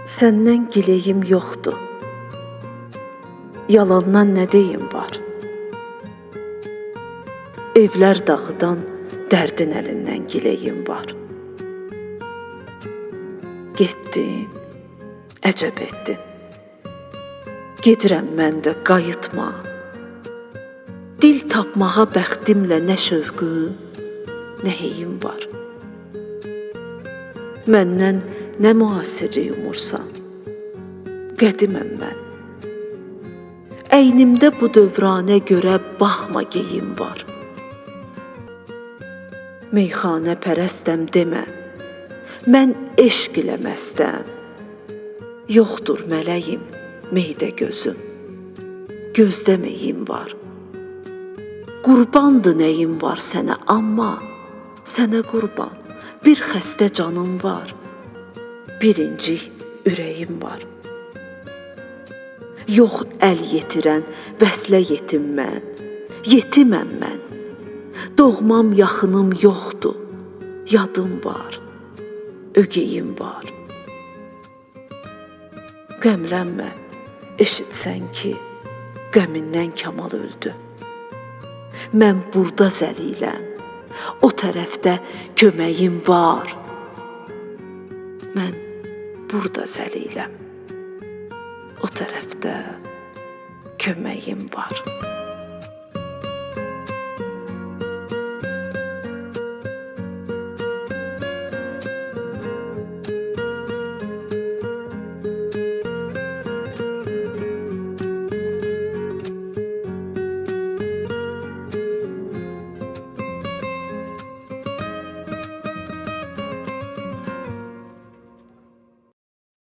Səndən gileyim yoxdur. Yalandan nə deyim var? Evlər dağıdan dərdin əlindən gileyim var. Getdin, əcəb etdin. Gedirəm mən də qayıtma. Dil tapmağa bəxtimlə nə şövqüm, nə heyim var. Məndən nə müasirlik umursan, qədiməm mən. Əynimdə bu dövranə görə baxma geyim var. Meyxanə pərəstəm demə, mən eşq ilə məstəm. Yoxdur mələyim, meydə gözüm, gözdə meyim var. Qurbandır nəyim var sənə, amma sənə qurban bir xəstə canım var. Birinci ürəyim var. Yox əl yetirən, vəslə yetim mən, yetiməm mən. Doğmam, yaxınım yoxdur, yadım var, ögeyim var. Qəmlənmə, eşitsən ki, qəmindən Kamal öldü. Mən burada zəliləm, o tərəfdə köməyim var. Mən burada zəliləm, o tərəfdə köməyim var.